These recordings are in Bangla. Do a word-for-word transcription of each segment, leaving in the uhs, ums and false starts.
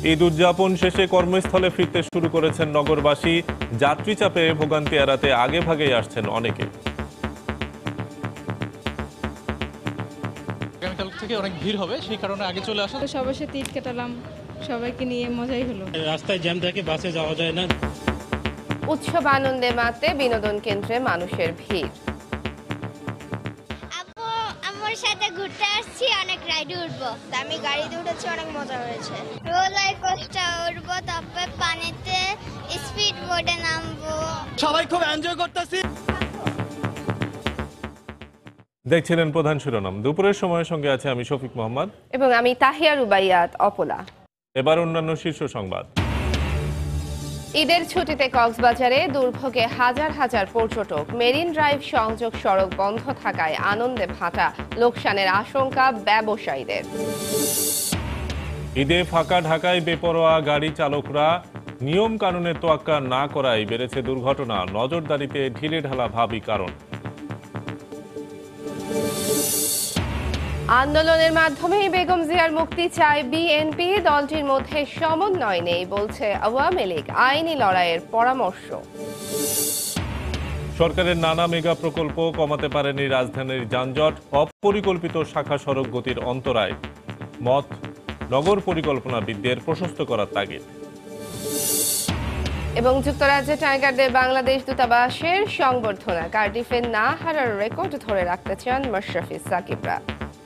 ঈদ উদযাপন শেষে কর্মস্থলে ফিরতে শুরু করেছেন নগরবাসী। যাত্রী চাপে ভোগান্তি এড়াতে আগে ভাগেই আসছেন অনেকে। আগামীকাল থেকে অনেক ভিড় হবে, সেই কারণে আগে চলে আসা। সবার সাথে ঈদ কাটালাম, সবাইকে নিয়ে মজাই হলো। রাস্তায় জ্যাম থাকে, বাসে যাওয়া যায় না। উৎসব আনন্দে মাতে বিনোদন কেন্দ্রে মানুষের ভিড়। আপু আমার সাথে ঘুরতে আসছি, অনেক রাইডে উঠবো। আমি গাড়িতে উঠেছি, অনেক মজা হয়েছে। রোলার কোস্টার উঠবো, তারপরে পানিতে স্পিড বোর্ডে নামবো। সবাই খুব এনজয় করতেছি। দেখছিলেন প্রধান শিরোনাম। দুপুরের সময়ের সঙ্গে আছে আমি শফিক মোহাম্মদ এবং আমি তাহিয়া রুবাইয়াত অপলা। এবার অন্যান্য শীর্ষ সংবাদ। ঈদের ছুটিতে কক্সবাজারে দুর্ভোগে হাজার হাজার পর্যটক। মেরিন ড্রাইভ সংযোগ সড়ক বন্ধ থাকায় আনন্দে ভাটা, লোকসানের আশঙ্কা ব্যবসায়ীদের। ঈদে ফাঁকা ঢাকায় বেপরোয়া গাড়ি চালকরা নিয়ম কানুনের তোয়াক্কা না করায় বেড়েছে দুর্ঘটনা। নজরদারিতে ঢিলে ঢালা ভাবই কারণ। আন্দোলনের মাধ্যমেই বেগম জিয়ার মুক্তি চায় বিএনপি। দলটির মধ্যে সমন্বয় নেই বলছে আওয়ামী লীগ। আইনি লড়াইয়ের পরামর্শ। সরকারের নানা মেগা প্রকল্প কমাতে পারেনি রাজধানীর যানজট। অপরিকল্পিত শাখা সড়ক গতির অন্তরায়। মত নগর পরিকল্পনাবিদদের প্রশস্ত করার তাগিদ। এবং যুক্তরাজ্যে টাইগারদের বাংলাদেশ দূতাবাসের সংবর্ধনা। কার্ডিফে না হারার রেকর্ড ধরে রাখতে চান মাশরাফি সাকিবরা।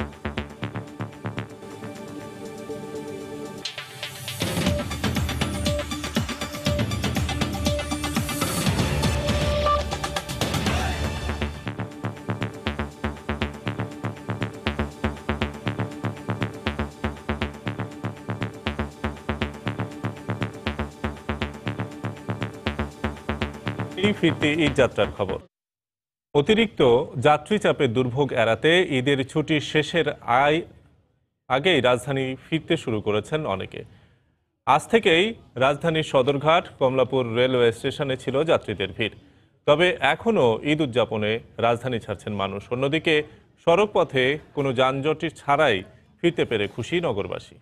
ফিরতি ঈদ যাত্রার খবর। অতিরিক্ত যাত্রী চাপের দুর্ভোগ এড়াতে ঈদের ছুটির শেষের আয় আগেই রাজধানী ফিরতে শুরু করেছেন অনেকে। আজ থেকেই রাজধানীর সদরঘাট, কমলাপুর রেলওয়ে স্টেশনে ছিল যাত্রীদের ভিড়। তবে এখনও ঈদ উদযাপনে রাজধানী ছাড়ছেন মানুষ। অন্যদিকে সড়ক পথে কোনো যানজট ছাড়াই ফিরতে পেরে খুশি নগরবাসী।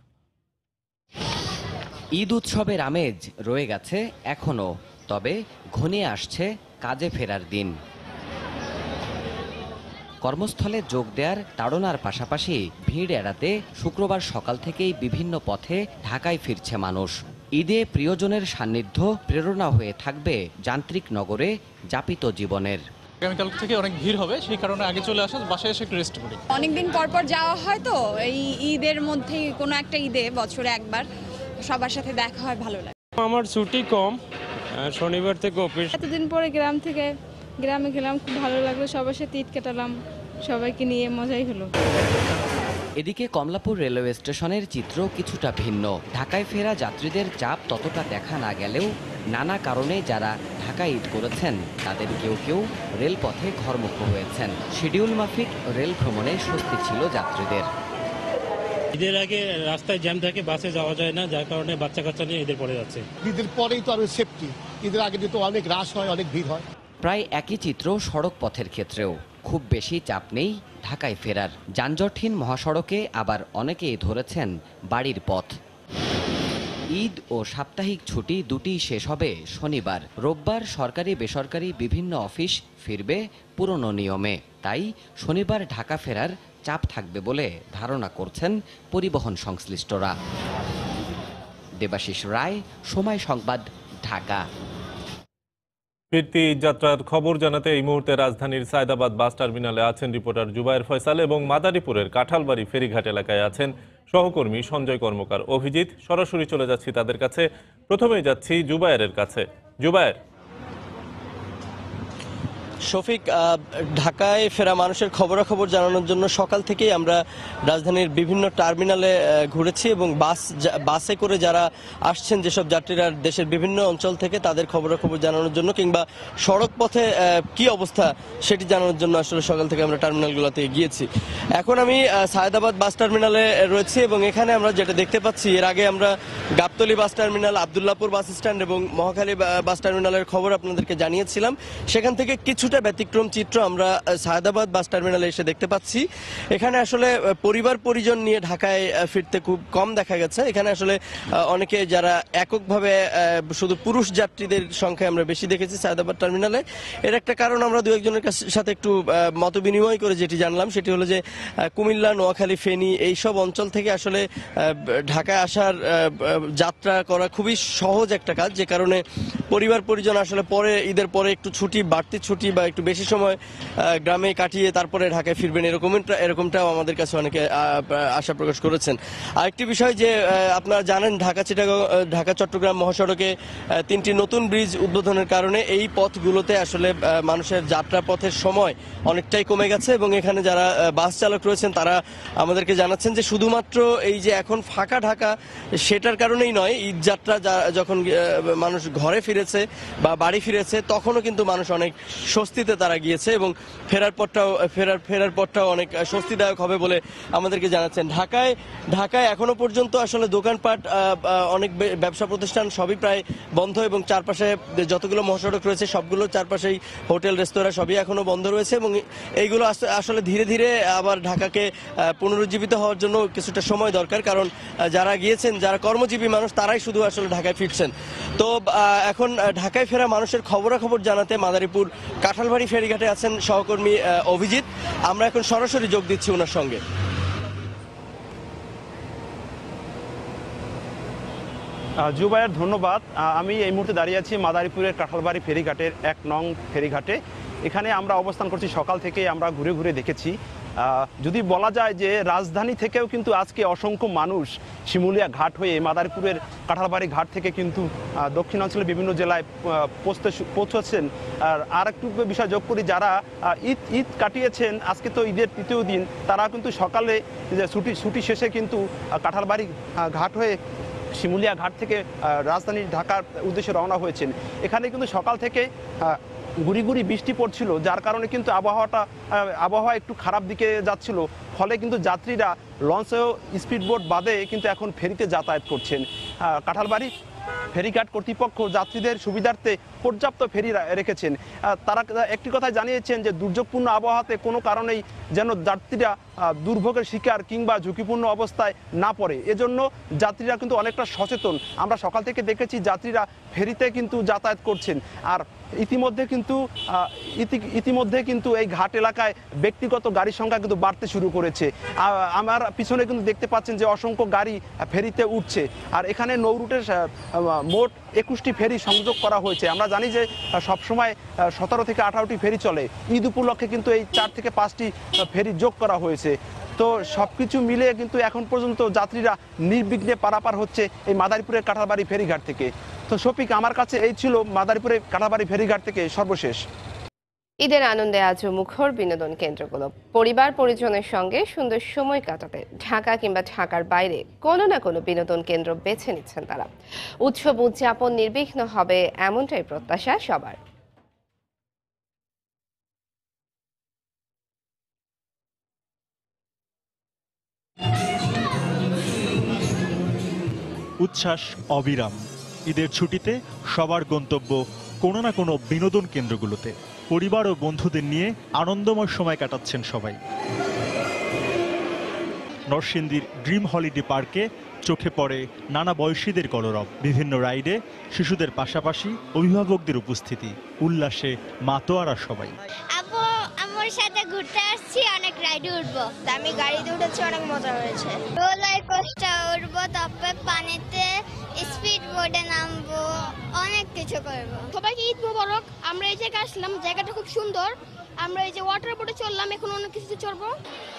ঈদ উৎসবের আমেজ রয়ে গেছে এখনো, তবে ঘনিয়ে আসছে কাজে ফেরার দিন। কর্মস্থলে যোগ দেওয়ার তাড়নার পাশাপাশি ভিড় এড়াতে শুক্রবার সকাল থেকেই বিভিন্ন পথে ঢাকায় ফিরছে মানুষ। ঈদে প্রিয়জনের সান্নিধ্য প্রেরণা হয়ে থাকবে যান্ত্রিক নগরে যাপিত জীবনের। আগামীকাল থেকে অনেক ভিড় হবে, সেই কারণে আগে চলে আসা, বাসায় এসে একটু রেস্ট করি। অনেকদিন পর পর যাওয়া হয় তো, এই ঈদের মধ্যে কোনো একটা ঈদে বছরে একবার সবার সাথে দেখা হয়, ভালো লাগে। আমার ছুটি কম, শনিবার থেকে অফিস। এতদিন পরে গ্রাম থেকে গ্রামে গেলাম, খুব ভালো লাগলো। সবার সাথে ঈদ কাটালাম, সবাইকে নিয়ে মজাই হলো। এদিকে কমলাপুর রেলওয়ে স্টেশনের চিত্র কিছুটা ভিন্ন। ঢাকায় ফেরা যাত্রীদের চাপ ততটা দেখা না গেলেও নানা কারণে যারা ঢাকায় ঈদ করেছেন তাদের কেউ কেউ রেলপথে ঘরমুখো হয়েছেন। শিডিউল মাফিক রেল ভ্রমণে স্বস্তি ছিল যাত্রীদের। ঈদের আগে রাস্তায় জ্যাম থাকে, বাসে যাওয়া যায় না, যার কারণে বাচ্চা কাচ্চা নিয়ে ঈদের পরে যাচ্ছে। ঈদের পরেই তো আরো সেফটি, ঈদের আগে তো অনেক রাশ হয়, অনেক ভিড় হয়। প্রায় একই চিত্র সড়ক পথের ক্ষেত্রেও। খুব বেশি চাপ নেই ঢাকায় ফেরার। যানজটহীন মহাসড়কে আবার অনেকেই ধরেছেন বাড়ির পথ। ঈদ ও সাপ্তাহিক ছুটি দুটিই শেষ হবে শনিবার। রোববার সরকারি বেসরকারি বিভিন্ন অফিস ফিরবে পুরনো নিয়মে। তাই শনিবার ঢাকা ফেরার চাপ থাকবে বলে ধারণা করছেন পরিবহন সংশ্লিষ্টরা। দেবাশিস রায়, সময় সংবাদ, ঢাকা। ফিরতি যাত্রার খবর জানাতে এই মুহূর্তে রাজধানীর সায়দাবাদ বাস টার্মিনালে আছেন রিপোর্টার জুবায়ের ফয়সাল এবং মাদারীপুরের কাঁঠালবাড়ি ফেরিঘাট এলাকায় আছেন সহকর্মী সঞ্জয় কর্মকার অভিজিৎ। সরাসরি চলে যাচ্ছি তাদের কাছে। প্রথমেই যাচ্ছি জুবায়েরের কাছে। জুবায়ের। শফিক, ঢাকায় ফেরা মানুষের খবরাখবর জানানোর জন্য সকাল থেকেই আমরা রাজধানীর বিভিন্ন টার্মিনালে ঘুরেছি এবং বাস বাসে করে যারা আসছেন, যেসব যাত্রীরা দেশের বিভিন্ন অঞ্চল থেকে, তাদের খবরাখবর জানানোর জন্য কিংবা সড়ক পথে কি অবস্থা সেটি জানানোর জন্য আসলে সকাল থেকে আমরা টার্মিনালগুলোতে গিয়েছি। এখন আমি সায়দাবাদ বাস টার্মিনালে রয়েছি এবং এখানে আমরা যেটা দেখতে পাচ্ছি, এর আগে আমরা Gabtoli bus terminal, Abdullahpur bus stand এবং মহাখালী বাস টার্মিনালের খবর আপনাদেরকে জানিয়েছিলাম। সেখান থেকে কিছু কিছুটা ব্যতিক্রম চিত্র আমরা সায়দাবাদ বাস টার্মিনালে এসে দেখতে পাচ্ছি। এখানে আসলে পরিবার পরিজন নিয়ে ঢাকায় ফিরতে খুব কম দেখা গেছে। এখানে আসলে অনেকে যারা এককভাবে শুধু পুরুষ যাত্রীদের সংখ্যা আমরা বেশি দেখেছি সায়দাবাদ টার্মিনালে। এর একটা কারণ আমরা দু একজনের সাথে একটু মত বিনিময় করে যেটি জানলাম সেটি হলো যে কুমিল্লা, নোয়াখালী, ফেনী এইসব অঞ্চল থেকে আসলে ঢাকায় আসার যাত্রা করা খুবই সহজ একটা কাজ, যে কারণে পরিবার পরিজন আসলে পরে ঈদের পরে একটু ছুটি, বাড়তি ছুটি বা একটু বেশি সময় গ্রামে কাটিয়ে তারপরে ঢাকায় ফিরবেন, এরকমটা এরকমটাও আমাদের কাছে অনেকে আশা প্রকাশ করেছেন। আরেকটি বিষয় যে আপনারা জানেন ঢাকা চিটাগং ঢাকা চট্টগ্রাম মহাসড়কে তিনটি নতুন ব্রিজ উদ্বোধনের কারণে এই পথগুলোতে আসলে মানুষের যাত্রা পথের সময় অনেকটাই কমে গেছে এবং এখানে যারা বাস চালক রয়েছেন তারা আমাদেরকে জানাচ্ছেন যে শুধুমাত্র এই যে এখন ফাঁকা ঢাকা সেটার কারণেই নয়, ঈদ যাত্রা যখন মানুষ ঘরে ফিরেছে বা বাড়ি ফিরেছে তখনও কিন্তু মানুষ অনেক স্বস্তিতে তারা গিয়েছে এবং ফেরার পথটাও ফেরার ফেরার পথটাও অনেক স্বস্তিদায়ক হবে বলে আমাদেরকে জানাচ্ছেন। ঢাকায় ঢাকায় এখনো পর্যন্ত আসলে দোকানপাট, অনেক ব্যবসা প্রতিষ্ঠান সবই প্রায় বন্ধ এবং চারপাশে যতগুলো মহাসড়ক রয়েছে সবগুলো চারপাশেই হোটেল, রেস্তোরাঁ সবই এখনো বন্ধ রয়েছে এবং এইগুলো আসলে ধীরে ধীরে আবার ঢাকাকে পুনরুজ্জীবিত হওয়ার জন্য কিছুটা সময় দরকার, কারণ যারা গিয়েছেন, যারা কর্মজীবী মানুষ তারাই শুধু আসলে ঢাকায় ফিরছেন। তো এখন ঢাকায় ফেরা মানুষের খবরাখবর জানাতে মাদারীপুর কাঁঠালবাড়ি ফেরিঘাটে আছেন সহকর্মী অভিজিৎ। আমরা এখন সরাসরি যোগ দিচ্ছি ওনার সঙ্গে। জুবাইর, ধন্যবাদ। আমি এই মুহূর্তে দাঁড়িয়ে আছি মাদারীপুরের কাঁঠালবাড়ি ফেরিঘাটের এক নং ফেরিঘাটে। এখানে আমরা অবস্থান করছি সকাল থেকে, আমরা ঘুরে ঘুরে দেখেছি। যদি বলা যায় যে রাজধানী থেকেও কিন্তু আজকে অসংখ্য মানুষ শিমুলিয়া ঘাট হয়ে মাদারীপুরের কাঁঠালবাড়ি ঘাট থেকে কিন্তু দক্ষিণাঞ্চলের বিভিন্ন জেলায় পৌঁছতে পৌঁছচ্ছেন। আর আর একটু বিষয় যোগ করি, যারা ঈদ ঈদ কাটিয়েছেন, আজকে তো ঈদের তৃতীয় দিন, তারা কিন্তু সকালে ছুটি ছুটি শেষে কিন্তু কাঁঠালবাড়ি ঘাট হয়ে শিমুলিয়া ঘাট থেকে রাজধানী ঢাকার উদ্দেশ্যে রওনা হয়েছেন। এখানে কিন্তু সকাল থেকে গুড়ি গুড়ি বৃষ্টি পড়ছিল, যার কারণে কিন্তু আবহাওয়াটা আবহাওয়া একটু খারাপ দিকে যাচ্ছিল, ফলে কিন্তু যাত্রীরা লঞ্চেও স্পিডবোট বাদে কিন্তু এখন ফেরিতে যাতায়াত করছেন। কাঁঠালবাড়ি ফেরিঘাট কর্তৃপক্ষ যাত্রীদের সুবিধার্থে পর্যাপ্ত ফেরি রেখেছেন। তারা একটি কথা জানিয়েছেন যে দুর্যোগপূর্ণ আবহাওয়াতে কোনো কারণেই যেন যাত্রীরা দুর্ভোগের শিকার কিংবা ঝুঁকিপূর্ণ অবস্থায় না পড়ে, এজন্য যাত্রীরা কিন্তু অনেকটা সচেতন। আমরা সকাল থেকে দেখেছি যাত্রীরা ফেরিতে কিন্তু যাতায়াত করছেন। আর ইতিমধ্যে কিন্তু ইতিমধ্যে কিন্তু এই ঘাট এলাকায় ব্যক্তিগত গাড়ির সংখ্যা কিন্তু বাড়তে শুরু করেছে। আমার পিছনে কিন্তু দেখতে পাচ্ছেন যে অসংখ্য গাড়ি ফেরিতে উঠছে। আর এখানে নৌ রুটের মোট একুশটি ফেরি সংযোগ করা হয়েছে। আমরা জানি যে সবসময় সতেরো থেকে আঠারোটি ফেরি চলে, ঈদ উপলক্ষে কিন্তু এই চার থেকে পাঁচটি ফেরি যোগ করা হয়েছে। তো সবকিছু মিলিয়ে কিন্তু এখন পর্যন্ত যাত্রীরা নির্বিঘ্নে পারাপার হচ্ছে এই মাদারীপুরের কাঁঠালবাড়ি ফেরিঘাট থেকে। তো শফিক, আমার কাছে এই ছিল মাদারীপুরের কাঁঠালবাড়ি ফেরিঘাট থেকে সর্বশেষ। ঈদের আনন্দে আজ মুখর বিনোদন কেন্দ্রগুলো। পরিবার পরিজনের সঙ্গে সুন্দর সময় কাটাতে ঢাকা কিংবা ঢাকার বাইরে কোনো না কোনো বিনোদন কেন্দ্র বেছে নিচ্ছেন তারা। উৎসব উদযাপন নির্বিঘ্ন হবে এমনটাই প্রত্যাশা সবার। উচ্ছ্বাস অবিরাম। ঈদের ছুটিতে সবার গন্তব্য কোনো না কোনো বিনোদন কেন্দ্রগুলোতে। পরিবার ও বন্ধুদের নিয়ে আনন্দময় সময় কাটাচ্ছেন সবাই। নরসিংদীর ড্রিম হলিডে পার্কে চোখে পড়ে নানা বয়সীদের কলরব। বিভিন্ন রাইডে শিশুদের পাশাপাশি অভিভাবকদের উপস্থিতি, উল্লাসে মাতোয়ারা সবাই। আমার সাথে ঘুরতে আসছি, অনেক রাইডে উঠবো। আমি গাড়িতে উঠেছি, অনেক মজা হয়েছে। রোলার কোস্টার উঠবো, তারপরে পানিতে স্পিড বোর্ডে নামবো, অনেক কিছু করবো। সবাইকে ঈদ মোবারক। আমরা এই জায়গায় আসলাম, জায়গাটা খুব সুন্দর। আমরা এই যে ওয়াটার বোর্ডে চললাম, এখন অনেক কিছু চড়বো।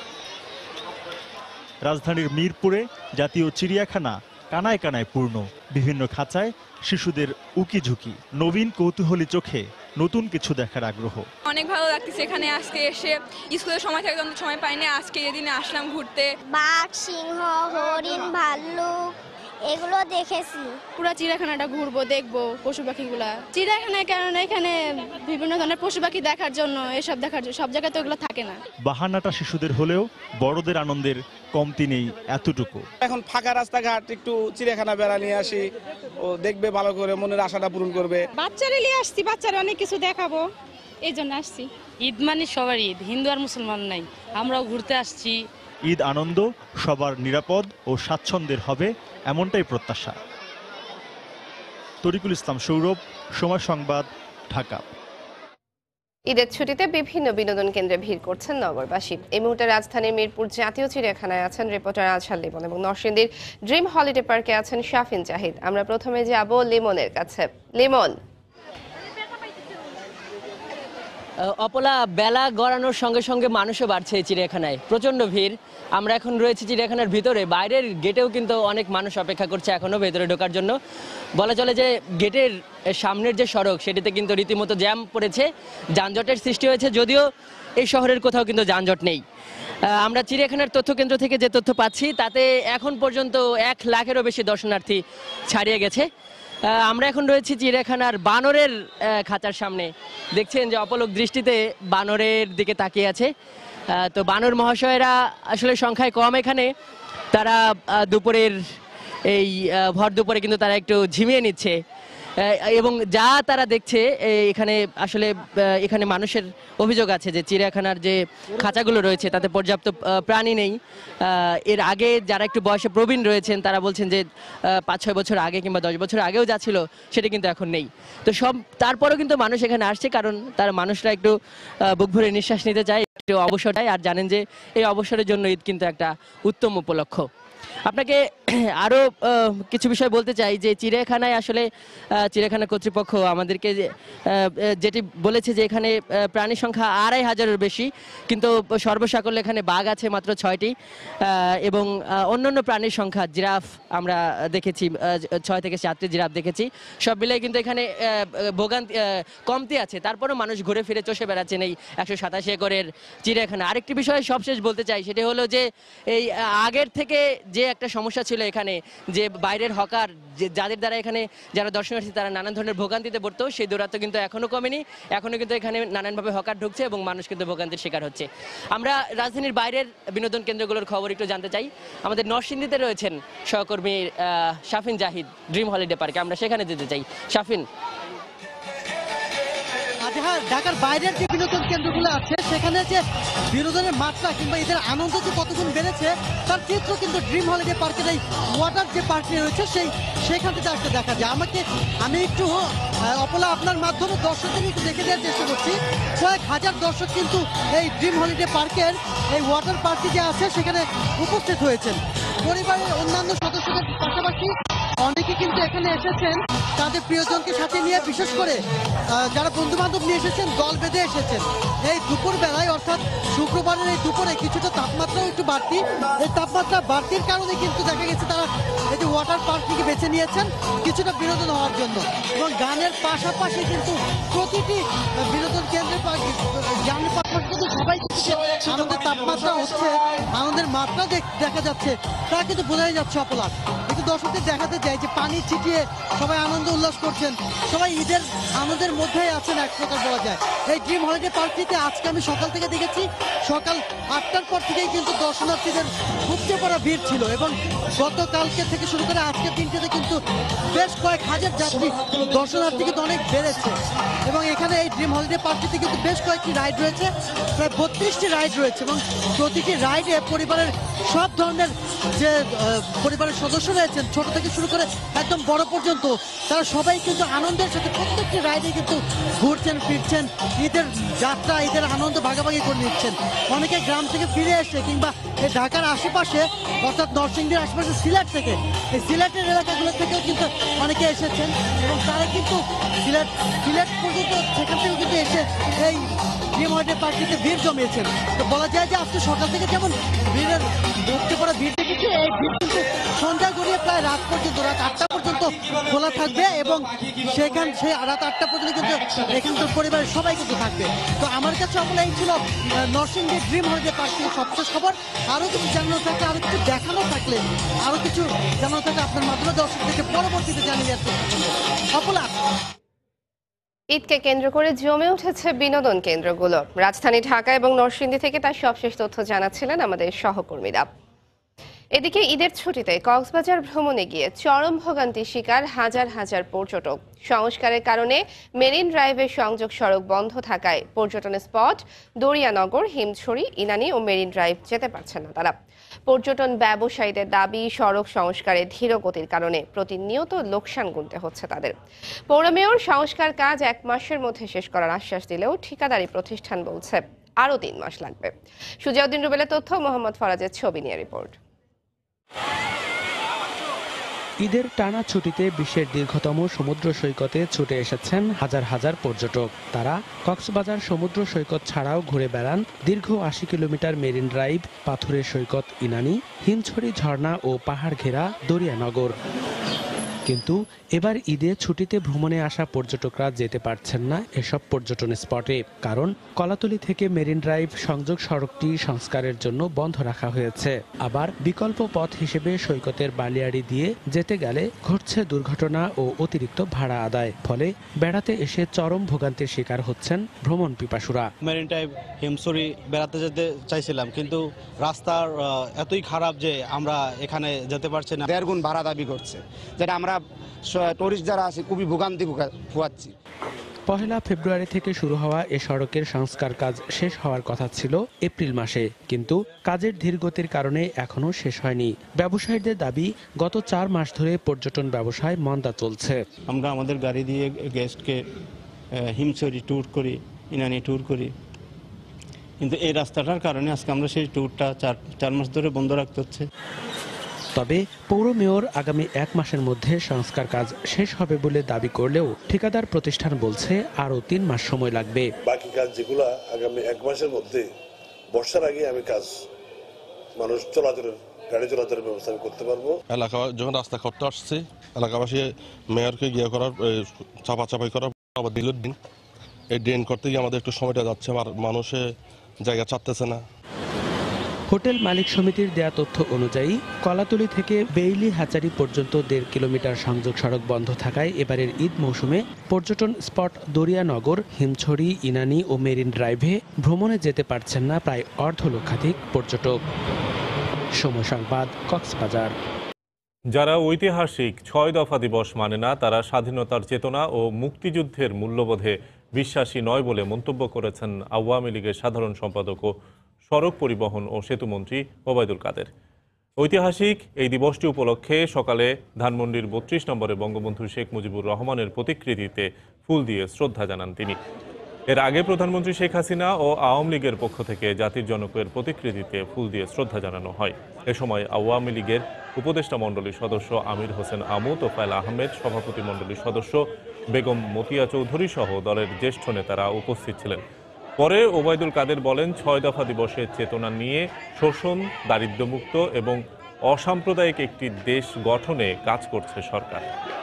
রাজধানীর মিরপুরে জাতীয় চিড়িয়াখানা কানায় কানায় পূর্ণ। বিভিন্ন খাঁচায় শিশুদের উকি ঝুঁকি, নবীন কৌতূহলী চোখে নতুন কিছু দেখার আগ্রহ। অনেক ভালো লাগতেছে এখানে আজকে এসে। স্কুলের সময় থেকে তখন সময় পাইনি, আজকে এদিনে আসলাম ঘুরতে। বাঘ, সিংহ, হরিণ, ভাল্লুক এগুলো দেখেছি। পুরো চিড়িয়াখানাটা ঘুরবো, দেখবো পশু পাখিগুলা। চিড়িয়াখানায় কারণ এখানে বিভিন্ন ধরনের পশু পাখি দেখার জন্য, এসব দেখার জন্য, সব জায়গায় তো এগুলো থাকে না। বাহানাটা শিশুদের হলেও বড়দের আনন্দের কমতি নেই এতটুকু। এখন ফাঁকা রাস্তাঘাট, একটু চিড়িয়াখানা বেড়া নিয়ে আসি, ও দেখবে ভালো করে, মনের আশাটা পূরণ করবে। বাচ্চারা নিয়ে আসছি, বাচ্চারা অনেক কিছু দেখাবো, এই জন্য আসছি। ঈদ মানে সবার ঈদ, হিন্দু আর মুসলমান নাই, আমরাও ঘুরতে আসছি। ঈদ আনন্দ সবার নিরাপদ ও স্বাচ্ছন্দ্যের হবে এমনটাই প্রত্যাশা। তরিকুল ইসলাম সৌরভ, সময় সংবাদ, ঢাকা। ঈদের ছুটিতে বিভিন্ন বিনোদন কেন্দ্রে ভিড় করছেন নগরবাসী। এই মুহূর্তে রাজধানীর মিরপুর জাতীয় চিড়িয়াখানায় আছেন রিপোর্টার আজহার লিমন এবং নরসিংদীর ড্রিম হলিডে পার্কে আছেন শাফিন জাহিদ। আমরা প্রথমে যাব লিমনের কাছে। লিমন, অপলা, বেলা গড়ানোর সঙ্গে সঙ্গে মানুষও বাড়ছে এই চিড়িয়াখানায়, প্রচণ্ড ভিড়। আমরা এখন রয়েছি চিড়িয়াখানার ভিতরে, বাইরের গেটেও কিন্তু অনেক মানুষ অপেক্ষা করছে এখনও ভেতরে ঢোকার জন্য। বলা চলে যে গেটের সামনের যে সড়ক সেটিতে কিন্তু রীতিমতো জ্যাম পড়েছে, যানজটের সৃষ্টি হয়েছে, যদিও এই শহরের কোথাও কিন্তু যানজট নেই। আমরা চিড়িয়াখানার তথ্য কেন্দ্র থেকে যে তথ্য পাচ্ছি তাতে এখন পর্যন্ত এক লাখেরও বেশি দর্শনার্থী ছাড়িয়ে গেছে। আমরা এখন রয়েছি চিড়িয়াখানার বানরের খাঁচার সামনে। দেখছেন যে অপলক দৃষ্টিতে বানরের দিকে তাকিয়ে আছে। তো বানর মহাশয়েরা আসলে সংখ্যায় কম এখানে, তারা দুপুরের এই ভর দুপুরে কিন্তু তারা একটু ঝিমিয়ে নিচ্ছে এবং যা তারা দেখছে এখানে আসলে এখানে মানুষের অভিযোগ আছে যে চিড়িয়াখানার যে খাঁচাগুলো রয়েছে তাতে পর্যাপ্ত প্রাণী নেই। এর আগে যারা একটু বয়সে প্রবীণ রয়েছেন তারা বলছেন যে পাঁচ ছয় বছর আগে কিংবা দশ বছর আগেও যা ছিল সেটা কিন্তু এখন নেই। তো সব তারপরেও কিন্তু মানুষ এখানে আসছে, কারণ তার মানুষরা একটু বুক ভরে নিঃশ্বাস নিতে চায়, একটু অবসর চায়, আর জানেন যে এই অবসরের জন্য ঈদ কিন্তু একটা উত্তম উপলক্ষ। আপনাকে আরও কিছু বিষয় বলতে চাই যে চিড়িয়াখানায় আসলে চিড়িয়াখানা কর্তৃপক্ষ আমাদেরকে যেটি বলেছে যে এখানে প্রাণী সংখ্যা আড়াই হাজারের বেশি, কিন্তু সর্বসাকল্যে এখানে বাঘ আছে মাত্র ছয়টি এবং অন্যান্য প্রাণীর সংখ্যা জিরাফ আমরা দেখেছি ছয় থেকে সাতটি জিরাফ দেখেছি। সব মিলিয়ে কিন্তু এখানে ভোগান্তি কমতি আছে, তারপরেও মানুষ ঘুরে ফিরে চষে বেড়াচ্ছেন এই একশো সাতাশি একরের চিড়িয়াখানা। আরেকটি বিষয় সবশেষ বলতে চাই, সেটি হলো যে এই আগের থেকে যে একটা সমস্যা ছিল এখানে, যে বাইরের হকার যাদের দ্বারা এখানে যারা দর্শনার্থী তারা নানান ধরনের ভোগান্তিতে পড়তো, সেই দৌরাত্ম কিন্তু এখনো কমেনি। এখনো কিন্তু এখানে নানানভাবে হকার ঢুকছে এবং মানুষ কিন্তু ভোগান্তির শিকার হচ্ছে। আমরা রাজধানীর বাইরের বিনোদন কেন্দ্রগুলোর খবর একটু জানতে চাই। আমাদের নরসিংদীতে রয়েছেন সহকর্মী শাফিন জাহিদ ড্রিম হলিডে পার্কে, আমরা সেখানে যেতে চাই। শাফিন, ঢাকার বাইরের যে বিনোদন কেন্দ্রগুলো আছে সেখানে যে বিনোদনের মাত্রা কিংবা এদের আনন্দ যে কতগুণ বেড়েছে তার চিত্র কিন্তু ড্রিম হলিডে পার্কের এই ওয়াটার যে পার্কটি রয়েছে সেই সেখান থেকে আসতে দেখা যায়। আমাকে আমি একটু অপলা আপনার মাধ্যমে দর্শকদের একটু দেখে দেওয়ার চেষ্টা করছি। কয়েক হাজার দর্শক কিন্তু এই ড্রিম হলিডে পার্কের এই ওয়াটার পার্কটি যে আছে সেখানে উপস্থিত হয়েছেন। পরিবারের অন্যান্য সদস্যদের পাশাপাশি অনেকে কিন্তু এখানে এসেছেন তাদের প্রিয়জনকে সাথে নিয়ে, বিশেষ করে যারা বন্ধু বান্ধব নিয়ে এসেছেন দল বেঁধে এসেছেন। এই দুপুর বেলায় অর্থাৎ শুক্রবারের এই দুপুরে কিছুটা তাপমাত্রাও একটু বাড়তি, এই তাপমাত্রা বাড়তির কারণে কিন্তু দেখা গেছে তারা এই যে ওয়াটার পার্কটিকে বেছে নিয়েছেন কিছুটা বিনোদন হওয়ার জন্য। এবং গানের পাশাপাশি কিন্তু প্রতিটি বিনোদন কেন্দ্রের গানের পাশাপাশি কিন্তু সবাই আনন্দের তাপমাত্রা হচ্ছে, আনন্দের মাত্রা দেখা যাচ্ছে, তা কিন্তু বোঝাই যাচ্ছে অপলাপ। কিন্তু দর্শকদের দেখাতে যায় যে পানি ছিটিয়ে সবাই আনন্দ উল্লাস করছেন, সবাই ঈদের আনন্দের মধ্যেই আছেন এক প্রকার বলা যায়। এই ড্রিম হলিডে পার্কটিতে আজকে আমি সকাল থেকে দেখেছি সকাল আটটার পর থেকেই কিন্তু দর্শনার্থীদের উপচে পড়া ভিড় ছিল এবং গতকালকে থেকে শুরু করে আজকের দিনটিতে কিন্তু বেশ কয়েক হাজার যাত্রী দর্শনার্থী কিন্তু অনেক বেড়েছে। এবং এখানে এই ড্রিম হলিডে পার্কটিতে কিন্তু বেশ কয়েকটি রাইড রয়েছে, প্রায় বত্রিশটি রাইড রয়েছে এবং প্রতিটি রাইডে পরিবারের সব ধরনের যে পরিবারের সদস্য রয়েছেন ছোট থেকে শুরু করে একদম বড় পর্যন্ত তারা সবাই কিন্তু আনন্দের সাথে প্রত্যেকটি রাইডে কিন্তু ঘুরছেন ফিরছেন, ঈদের যাত্রা ঈদের আনন্দ ভাগাভাগি করে নিচ্ছেন। অনেকে গ্রাম থেকে ফিরে এসে কিংবা এই ঢাকার আশেপাশে অর্থাৎ নরসিংদীর আশেপাশে সিলেট থেকে এই সিলেটের এলাকাগুলো থেকেও কিন্তু অনেকে এসেছেন এবং তারা কিন্তু সিলেট সিলেট পর্যন্ত সেখান থেকেও কিন্তু এসে এই ড্রিম হলিডে পার্কটিতে ভিড় জমিয়েছেন। তো বলা যায় যে আজকে সকাল থেকে যেমন ভিড়ের ঢুকতে পড়া ভিড় দেখেছি, এই ভিড় কিন্তু সন্ধ্যা গড়িয়ে প্রায় রাত পর্যন্ত রাত আটটা পর্যন্ত খোলা থাকবে এবং সেখান সে রাত আটটা পর্যন্ত কিন্তু এখানকার পরিবারের সবাই কিন্তু থাকবে। তো আমার কাছে আমরা এই ছিল নরসিংদীর ড্রিম হলিডে পার্ক থেকে সবশেষ খবর। আরও কিছু জানানো থাকলে আরও কিছু দেখানো থাকলে আরও কিছু জানানো থাকলে আপনার মাধ্যমে দর্শকদেরকে পরবর্তীতে জানিয়ে যাচ্ছে। অপলা, ঈদকে কেন্দ্র করে জমে উঠেছে বিনোদন কেন্দ্রগুলো। রাজধানী ঢাকা এবং নরসিংদী থেকে তার সবশেষ তথ্য জানাচ্ছিলেন আমাদের সহকর্মীরা। এদিকে ঈদের ছুটিতে কক্সবাজার ভ্রমণে গিয়ে চরম ভোগান্তির শিকার হাজার হাজার পর্যটক। সংস্কারের কারণে মেরিন ড্রাইভের সংযোগ সড়ক বন্ধ থাকায় পর্যটন স্পট দরিয়ানগর, হিমছড়ি, ইনানি ও মেরিন ড্রাইভ যেতে পারছেন না তারা। পর্যটন ব্যবসায়ীদের দাবি, সড়ক সংস্কারে ধীর গতির কারণে প্রতিনিয়ত লোকসান গুনতে হচ্ছে তাদের। পৌর মেয়র সংস্কার কাজ এক মাসের মধ্যে শেষ করার আশ্বাস দিলেও ঠিকাদারি প্রতিষ্ঠান বলছে আরও তিন মাস লাগবে। সুজাউদ্দিন রুবেলের তথ্য, মোহাম্মদ ফরাজের ছবি নিয়ে রিপোর্ট। ঈদের টানা ছুটিতে বিশ্বের দীর্ঘতম সমুদ্র সৈকতে ছুটে এসেছেন হাজার হাজার পর্যটক। তারা কক্সবাজার সমুদ্র সৈকত ছাড়াও ঘুরে বেড়ান দীর্ঘ আশি কিলোমিটার মেরিন ড্রাইভ, পাথুরে সৈকত ইনানি, হিমছড়ি ঝর্ণা ও পাহাড় ঘেরা দরিয়ানগর। কিন্তু এবার ঈদে ছুটিতে ভ্রমণে আসা পর্যটকরা যেতে পারছেন না এসব পর্যটন স্পটে, কারণ কলাতলি থেকে মেরিন ড্রাইভ সংযোগ সড়কটি সংস্কারের জন্য বন্ধ রাখা হয়েছে। আবার বিকল্প পথ হিসেবে সৈকতের বালিয়াড়ি দিয়ে যেতে গেলে ঘটছে দুর্ঘটনা ও অতিরিক্ত ভাড়া আদায়, ফলে বেড়াতে এসে চরম ভোগান্তির শিকার হচ্ছেন ভ্রমণ পিপাসুরা। মেরিন ড্রাইভ হিমছড়ি বেড়াতে যেতে চাইছিলাম, কিন্তু রাস্তার এতই খারাপ যে আমরা এখানে যেতে পারছি না। দেড় গুণ ভাড়া দাবি করছে, যেটা আমরা টুরিস্ট যারা আছে খুবই ভোগান্তি পোয়াচ্ছি। পহেলা ফেব্রুয়ারি থেকে শুরু হওয়া এ সড়কের সংস্কার কাজ শেষ হওয়ার কথা ছিল এপ্রিল মাসে, কিন্তু কাজের ধীরগতির কারণে এখনো শেষ হয়নি। ব্যবসায়ীদের দাবি, গত চার মাস ধরে পর্যটন ব্যবসায় মন্দা চলছে। আমরা আমাদের গাড়ি দিয়ে গেস্টকে হিমছড়ি ট্যুর করি, ইনানি ট্যুর করি, কিন্তু এই রাস্তাটার কারণে আজকে আমরা সেই ট্যুরটা চার চার মাস ধরে বন্ধ রাখতে হচ্ছে। তবে পৌর মেয়র আগামী এক মাসের মধ্যে সংস্কার কাজ শেষ হবে বলে দাবি করলেও ঠিকাদার প্রতিষ্ঠান বলছে আরও তিন মাস সময় লাগবে। বাকি কাজ যেগুলো আগামী এক মাসের মধ্যে, বর্ষার আগে আমি কাজ মানুষ চলাচলের গাড়ি চলাচলের ব্যবস্থা করতে পারবো। এলাকা যখন রাস্তা করতে আসছে, এলাকাবাসী মেয়রকে গিয়ে করার চাপা চাপাই করার আবার দিল দিন, এই ড্রেন করতে গিয়ে আমাদের একটু সময়টা যাচ্ছে, আর মানুষে জায়গা চাচ্ছে না। হোটেল মালিক সমিতির দেয়া তথ্য অনুযায়ী কলাতলি থেকে বেইলি হ্যাচারি পর্যন্ত দেড় কিলোমিটার সংযোগ সড়ক বন্ধ থাকায় এবারের ঈদ মৌসুমে পর্যটন স্পট দরিয়ানগর, হিমছড়ি, ইনানি ও মেরিন ড্রাইভে ভ্রমণে যেতে পারছেন না প্রায় অর্ধ লক্ষাধিক পর্যটক। সময় সংবাদ, কক্সবাজার। যারা ঐতিহাসিক ছয় দফা দিবস মানে না, তারা স্বাধীনতার চেতনা ও মুক্তিযুদ্ধের মূল্যবোধে বিশ্বাসী নয় বলে মন্তব্য করেছেন আওয়ামী লীগের সাধারণ সম্পাদক ও সড়ক পরিবহন ও সেতুমন্ত্রী ওবায়দুল কাদের। ঐতিহাসিক এই দিবসটি উপলক্ষে সকালে ধানমন্ডির বত্রিশ নম্বরে বঙ্গবন্ধু শেখ মুজিবুর রহমানের প্রতিকৃতিতে ফুল দিয়ে শ্রদ্ধা জানান তিনি। এর আগে প্রধানমন্ত্রী শেখ হাসিনা ও আওয়ামী লীগের পক্ষ থেকে জাতির জনকের প্রতিকৃতিতে ফুল দিয়ে শ্রদ্ধা জানানো হয়। এ সময় আওয়ামী লীগের উপদেষ্টা মণ্ডলীর সদস্য আমির হোসেন আমু, তোফায়েল আহমেদ, সভাপতি মণ্ডলীর সদস্য বেগম মতিয়া চৌধুরী সহ দলের জ্যেষ্ঠ নেতারা উপস্থিত ছিলেন। পরে ওবায়দুল কাদের বলেন, ছয় দফা দিবসের চেতনা নিয়ে শোষণ, দারিদ্র্যমুক্ত এবং অসাম্প্রদায়িক একটি দেশ গঠনে কাজ করছে সরকার।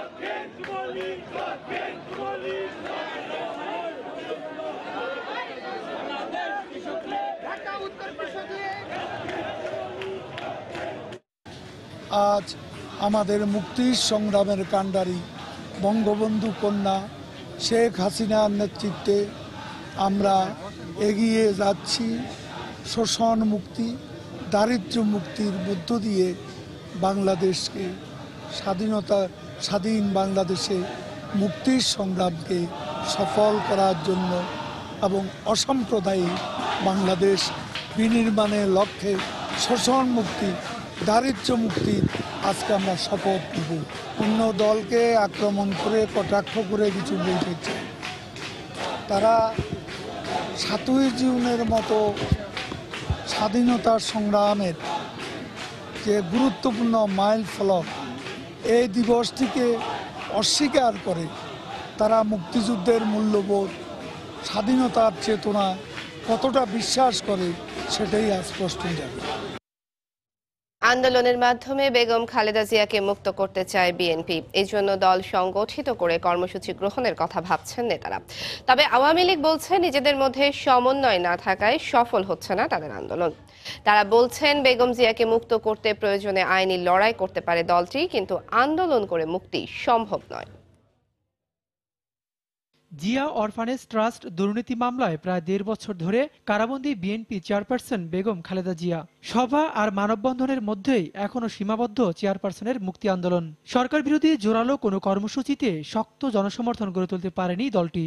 আজ আমাদের মুক্তির সংগ্রামের কাণ্ডারি বঙ্গবন্ধু কন্যা শেখ হাসিনার নেতৃত্বে আমরা এগিয়ে যাচ্ছি শোষণ মুক্তি, দারিদ্র্য মুক্তির মধ্য দিয়ে বাংলাদেশকে স্বাধীনতা স্বাধীন বাংলাদেশে মুক্তির সংগ্রামকে সফল করার জন্য এবং অসাম্প্রদায়িক বাংলাদেশ বিনির্মাণের লক্ষ্যে শোষণ মুক্তি, দারিদ্র্য মুক্তি আজকে আমরা শপথ নেব। অন্য দলকে আক্রমণ করে কটাক্ষ করে কিছু বলতে, তারা সাতই জুনের মতো স্বাধীনতার সংগ্রামের যে গুরুত্বপূর্ণ মাইল ফলক, এই দিবসটিকে অস্বীকার করে তারা মুক্তিযুদ্ধের মূল্যবোধ, স্বাধীনতার চেতনা কতটা বিশ্বাস করে সেটাই আজ স্পষ্ট যাবে। আন্দোলনের মাধ্যমে বেগম খালেদা জিয়াকে মুক্ত করতে চায় বিএনপি। এই জন্য দল সংগঠিত করে কর্মসূচি গ্রহণের কথা ভাবছেন নেতারা। তবে আওয়ামী লীগ বলছে, নিজেদের মধ্যে সমন্বয় না থাকায় সফল হচ্ছে না তাদের আন্দোলন। তারা বলছেন, বেগম জিয়াকে মুক্ত করতে প্রয়োজনে আইনি লড়াই করতে পারে দলটি, কিন্তু আন্দোলন করে মুক্তি সম্ভব নয়। জিয়া অরফানেজ ট্রাস্ট দুর্নীতি মামলায় প্রায় দেড় বছর ধরে কারাবন্দী বিএনপি চেয়ারপারসন বেগম খালেদা জিয়া। সভা আর মানববন্ধনের মধ্যেই এখনো সীমাবদ্ধ চেয়ারপারসনের মুক্তি আন্দোলন। সরকার বিরোধী জোরালো কোনো কর্মসূচিতে শক্ত জনসমর্থন গড়ে তুলতে পারেনি দলটি।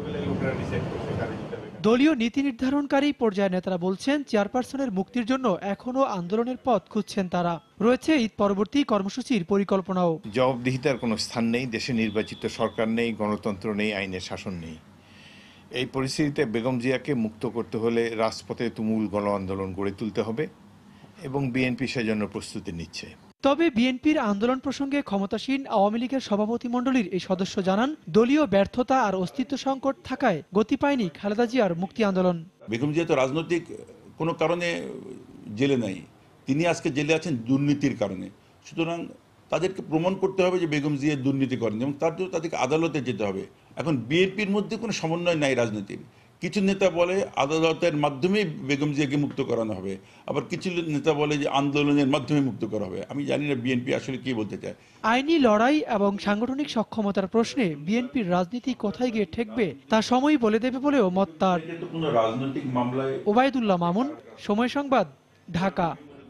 দলীয় নীতি নির্ধারণকারী পর্যায়ের নেতারা বলছেন, চেয়ারপারসনের মুক্তির জন্য এখনো আন্দোলনের পথ খুঁজছেন তারা। রয়েছে ঈদ পরবর্তী কর্মসূচির পরিকল্পনাও। জবাবদিহিতার কোনো স্থান নেই, দেশে নির্বাচিত সরকার নেই, গণতন্ত্র নেই, আইনের শাসন নেই। এই পরিস্থিতিতে বেগম জিয়াকে মুক্ত করতে হলে রাজপথে তুমুল গণ আন্দোলন গড়ে তুলতে হবে এবং বিএনপি সেজন্য প্রস্তুতি নিচ্ছে। তবে বিএনপির আন্দোলন প্রসঙ্গে ক্ষমতাসীন আওয়ামী লীগের সভাপতিমণ্ডলীর এই সদস্য জানান, দলীয় ব্যর্থতা আর অস্তিত্ব সংকট থাকায় গতি পায়নি খালেদা জিয়ার মুক্তি আন্দোলন। বেগম জিয়া তো রাজনৈতিক কোনো কারণে জেলে নাই, তিনি আজকে জেলে আছেন দুর্নীতির কারণে। সুতরাং তাদেরকে প্রমাণ করতে হবে যে বেগম জিয়া দুর্নীতি করেন এবং তার জন্য তাদেরকে আদালতে যেতে হবে। এখন বিএনপির মধ্যে কোনো সমন্বয় নাই রাজনীতির। কিছু নেতা বলে আদালতের মাধ্যমে বেগম জিয়াকে মুক্ত করানো হবে, আবার কিছু নেতা বলে যে আন্দোলনের মাধ্যমে মুক্ত করা হবে। আমি জানি না বিএনপি আসলে কি বলতে চায়। আইনি লড়াই এবং সাংগঠনিক সক্ষমতার প্রশ্নে বিএনপির রাজনীতি কোথায় গিয়ে ঠেকবে তা সময় বলে দেবে বলেও মত তার। রাজনৈতিক মামলায় ওবায়দুল্লাহ মামুন, সময় সংবাদ, ঢাকা।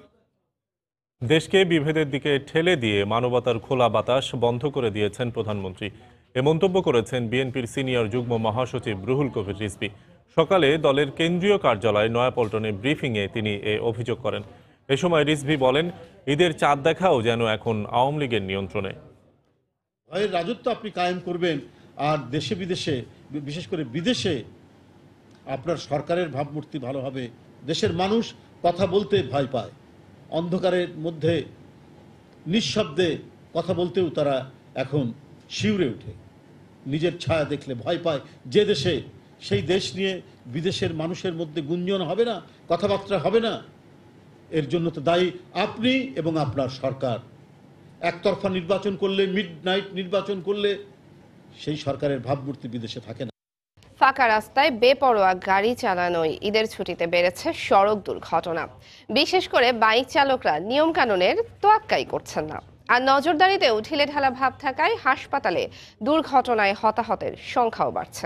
দেশকে বিভেদের দিকে ঠেলে দিয়ে মানবতার খোলা বাতাস বন্ধ করে দিয়েছেন প্রধানমন্ত্রী। এ মন্তব্য করেছেন বিএনপির সিনিয়র যুগ্ম মহাসচিব রুহুল কবির রিজভী। সকালে দলের কেন্দ্রীয় কার্যালয় নয়াপল্টনে ব্রিফিংয়ে তিনি এ অভিযোগ করেন। এ সময় রিজভী বলেন, ঈদের চাঁদ দেখাও যেন এখন আওয়ামী লীগের নিয়ন্ত্রণে। ভয়ের রাজত্ব আপনি কায়েম করবেন, আর দেশে বিদেশে, বিশেষ করে বিদেশে আপনার সরকারের ভাবমূর্তি ভালো হবে। দেশের মানুষ কথা বলতে ভয় পায়, অন্ধকারের মধ্যে নিঃশব্দে কথা বলতেও তারা এখন শিউরে ওঠে, নিজের ছায়া দেখলে ভয় পায়। যে দেশে, সেই দেশ নিয়ে বিদেশের মানুষের মধ্যে গুঞ্জন হবে না, কথাবার্তা হবে না। এর জন্য তো দায়ী আপনি এবং আপনার সরকার। একতরফা নির্বাচন করলে, মিড নাইট নির্বাচন করলে সেই সরকারের ভাবমূর্তি বিদেশে থাকে না। ফাঁকা রাস্তায় বেপরোয়া গাড়ি চালানোয় ঈদের ছুটিতে বেড়েছে সড়ক দুর্ঘটনা। বিশেষ করে বাইক চালকরা নিয়ম কানুনের তোয়াক্কাই করছেন না, আর নজরদারিতেও ঢিলে ঢালা ভাব থাকায় হাসপাতালে দুর্ঘটনায় হতাহতের সংখ্যাও বাড়ছে।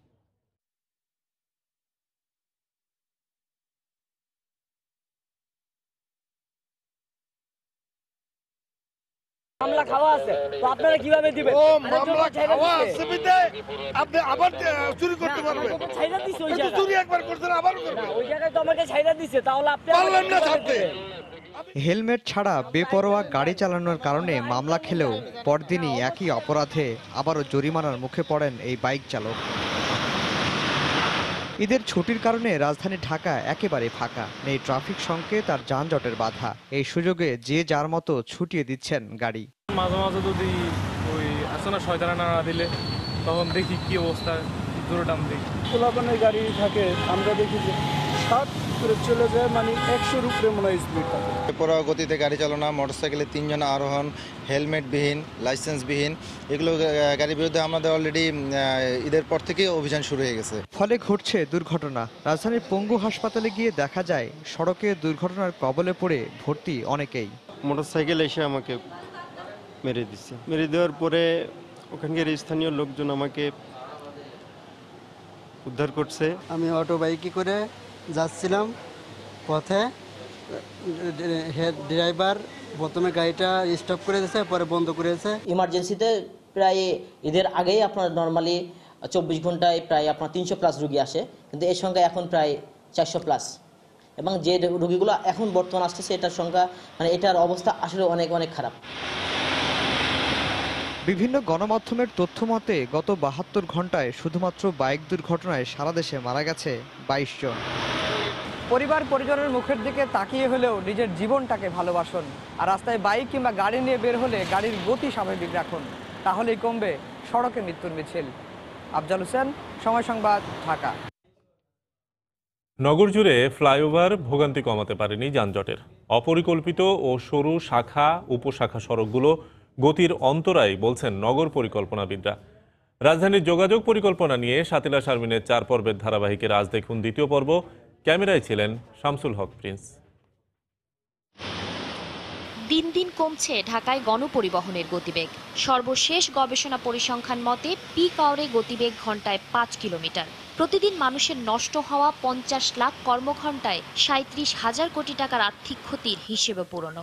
মামলা খাওয়া আছে, তো আপনারা কিভাবে দিবেন? ও মামলা খাওয়া আছে বিতে আপনি আবার চুরি করতে পারবেন। ছাইরা দিছে ওই জায়গায়, চুরি একবার করছেন আবার করবেন। ওই জায়গায় তো আমাকে ছাইরা দিছে, তাহলে আপনি পারলেন না ছাড়তে। হেলমেট ছাড়া বেপরোয়া গাড়ি চালানোর কারণে মামলা খেলেও পরদিনই একই অপরাধে আবারও জরিমানার মুখে পড়েন এই বাইক চালক। ঈদের ছুটির কারণে রাজধানী ঢাকা একেবারে ফাঁকা, নেই ট্রাফিক সংকেত আর যানজটের বাধা। এই সুযোগে যে যার মতো ছুটিয়ে দিচ্ছেন গাড়ি। মাঝে মাঝে যদি ওই আসনা শয়তানা না দিলে তখন দেখি কি অবস্থা, জোরে টান দিই। পোলাপানের গাড়ি থাকে, আমরা দেখি যে ষাট করে চলে যায়, মানে একশোর উপরে মনে হয় স্পিড থাকে। বেপরোয়া গতিতে গাড়ি চালানো, মোটরসাইকেলে তিনজন আরোহণ, হেলমেটবিহীন, লাইসেন্সবিহীন, এগুলো গাড়ির বিরুদ্ধে আমাদের অলরেডি ঈদের পর থেকে অভিযান শুরু হয়ে গেছে। ফলে ঘটছে দুর্ঘটনা। রাজধানীর পঙ্গু হাসপাতালে গিয়ে দেখা যায় সড়কে দুর্ঘটনার কবলে পড়ে ভর্তি অনেকেই। মোটরসাইকেল এসে আমাকে মেরে দিচ্ছে, মেরে দেওয়ার পরে ওখানকার স্থানীয় লোকজন আমাকে উদ্ধার করছে। আমি অটো বাইকে করে যাচ্ছিলাম, পথে ড্রাইভার প্রথমে গাড়িটা স্টপ করে দিয়েছে, পরে বন্ধ করেছে। ইমার্জেন্সিতে প্রায় ঈদের আগেই আপনার নর্মালি চব্বিশ ঘন্টায় প্রায় আপনার তিনশো প্লাস রুগী আসে, কিন্তু এর সংখ্যা এখন প্রায় চারশো প্লাস, এবং যে রুগীগুলো এখন বর্তমান আসতেছে এটার সংখ্যা, মানে এটার অবস্থা আসলে অনেক অনেক খারাপ। বিভিন্ন গণমাধ্যমের তথ্য মতে গত বাহাত্তর ঘন্টায় শুধুমাত্র বাইক দুর্ঘটনায় সারা দেশে মারা গেছে বাইশ জন। পরিবার পরিজনের মুখের দিকে তাকিয়ে হলেও নিজের জীবনটাকে ভালোবাসুন, আর রাস্তায় বাইক কিংবা গাড়ি নিয়ে বের হলে গাড়ির গতি স্বাভাবিক রাখুন, তাহলেই কমবে সড়কে মৃত্যুর মিছিল। আফজাল হোসেন, সময় সংবাদ, ঢাকা। নগর জুড়ে ফ্লাইওভার ভোগান্তি কমাতে পারেনি যানজটের। অপরিকল্পিত ও সরু শাখা উপশাখা সড়কগুলো গতির অন্তরায় বলছেন নগর পরিকল্পনাবিদরা। রাজধানীর যোগাযোগ পরিকল্পনা নিয়ে সাতিলা শারমিনের চার পর্বের ধারাবাহিকের আজ দেখুন দ্বিতীয় পর্ব। ক্যামেরায় ছিলেন শামসুল হক প্রিন্স। দিন দিন কমছে ঢাকায় গণপরিবহনের গতিবেগ। সর্বশেষ গবেষণা পরিসংখ্যান মতে পিক আওয়ারে গতিবেগ ঘন্টায় পাঁচ কিলোমিটার। প্রতিদিন মানুষের নষ্ট হওয়া পঞ্চাশ লাখ কর্মঘণ্টায় সাঁত্রিশ হাজার কোটি টাকার আর্থিক ক্ষতির হিসেবে পুরনো।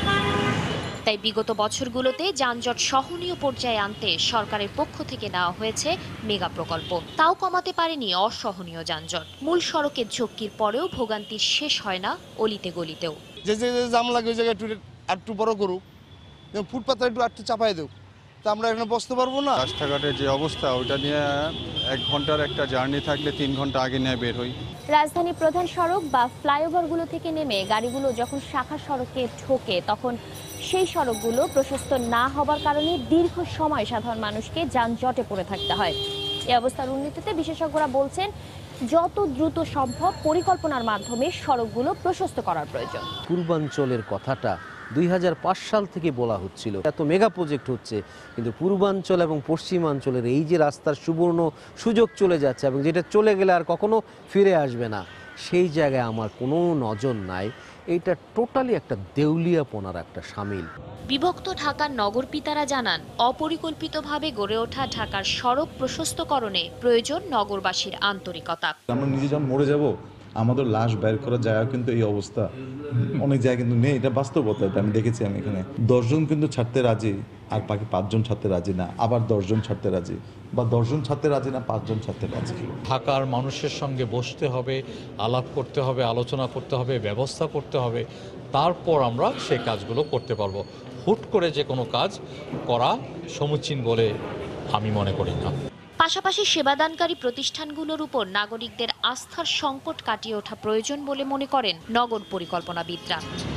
তাই বিগত বছরগুলোতে যানজট সহনীয় পর্যায়ে আনতে সরকারের পক্ষ থেকে নেওয়া হয়েছে মেগা প্রকল্প। তাও কমাতে পারেনি অসহনীয় যানজট। মূল সড়কের ঝক্কির পরেও ভোগান্তি শেষ হয় না অলিতে গলিতেও। যে যে জাম লাগে ওই জায়গায় একটু একটু বড় করুক, ফুটপাথটা একটু একটু চাপাই দেব, তা আমরা এখানে বসতে পারবো না। রাস্তাঘাটের যে অবস্থা ওইটা নিয়ে এক ঘন্টার একটা জার্নি থাকলে তিন ঘন্টা আগে নিয়ে বের হই। রাজধানী প্রধান সড়ক বা ফ্লাইওভারগুলো থেকে নেমে গাড়িগুলো যখন শাখা সড়কে ঢোকে তখন সেই সড়কগুলো প্রশস্ত না হবার কারণে দীর্ঘ সময় সাধারণ মানুষকে যানজটে পড়ে থাকতে হয়। এই অবস্থার উন্নতিতে বিশেষজ্ঞরা বলছেন যত দ্রুত সম্ভব পরিকল্পনার মাধ্যমে সড়কগুলো প্রশস্ত করার প্রয়োজন। পূর্বাঞ্চলের কথাটা দুই হাজার পাঁচ সাল থেকে বলা হচ্ছিল, এত মেগা প্রজেক্ট হচ্ছে, কিন্তু পূর্বাঞ্চল এবং পশ্চিমাঞ্চলের এই যে রাস্তার সুবর্ণ সুযোগ চলে যাচ্ছে এবং যেটা চলে গেলে আর কখনো ফিরে আসবে না, সেই জায়গায় আমার কোনো নজর নাই। এইটা টোটালি একটা দেউলিয়াপনার একটা শামিল। বিভক্ত ঢাকার নগরপিতারা জানান অপরিকল্পিতভাবে গড়ে ওঠা ঢাকার সড়ক প্রশস্তকরণে প্রয়োজন নগরবাসীর আন্তরিকতা। আমরা নিজে যখন মরে যাব আমাদের লাশ বের করার জায়গা কিন্তু এই অবস্থা অনেক জায়গায় কিন্তু নেই, এটা বাস্তবতা। এটা আমি দেখেছি, আমি এখানে দশজন কিন্তু ছাড়তে রাজি আর বাকি পাঁচজন ছাড়তে রাজি না, আবার দশজন ছাড়তে রাজি, বা দশজন ছাড়তে রাজি না পাঁচজন ছাড়তে রাজি। ঢাকার মানুষের সঙ্গে বসতে হবে, আলাপ করতে হবে, আলোচনা করতে হবে, ব্যবস্থা করতে হবে, তারপর আমরা সেই কাজগুলো করতে পারবো। হুট করে যে কোনো কাজ করা সমীচীন বলে আমি মনে করি না। পাশাপাশি সেবাদানকারী প্রতিষ্ঠানগুলোর উপর নাগরিকদের আস্থার সংকট কাটিয়ে ওঠা প্রয়োজন বলে মনে করেন নগর পরিকল্পনাবিদরা।